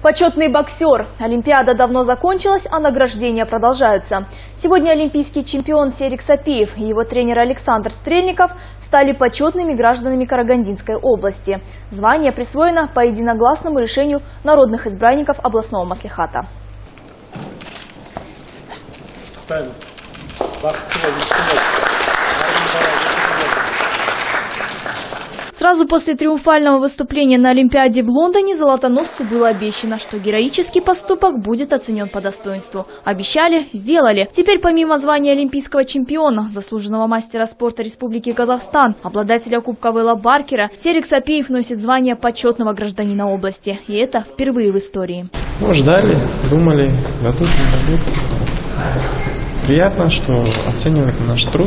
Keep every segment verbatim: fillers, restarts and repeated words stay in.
Почетный боксер. Олимпиада давно закончилась, а награждения продолжаются. Сегодня олимпийский чемпион Серик Сапиев и его тренер Александр Стрельников стали почетными гражданами Карагандинской области. Звание присвоено по единогласному решению народных избранников областного маслихата. Сразу после триумфального выступления на Олимпиаде в Лондоне золотоносцу было обещано, что героический поступок будет оценен по достоинству. Обещали – сделали. Теперь помимо звания олимпийского чемпиона, заслуженного мастера спорта Республики Казахстан, обладателя Кубка Вейла Баркера, Серик Сапиев носит звание почетного гражданина области. И это впервые в истории. Ну, ждали, думали, дадут, не дадут. Приятно, что оценивают наш труд.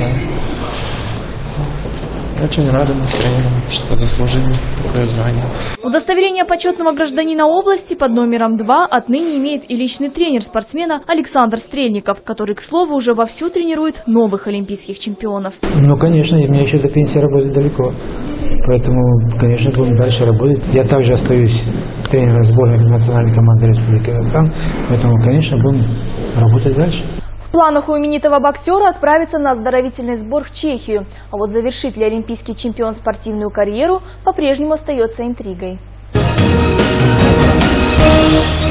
Очень рады мы с тренером, что заслужили такое звание. Удостоверение почетного гражданина области под номером два отныне имеет и личный тренер спортсмена Александр Стрельников, который, к слову, уже вовсю тренирует новых олимпийских чемпионов. Ну, конечно, и мне еще до пенсии работать далеко. Поэтому, конечно, будем дальше работать. Я также остаюсь тренером сборной национальной команды Республики Казахстан. Поэтому, конечно, будем работать дальше. В планах у именитого боксера отправиться на оздоровительный сбор в Чехию. А вот завершит ли олимпийский чемпион спортивную карьеру, по-прежнему остается интригой.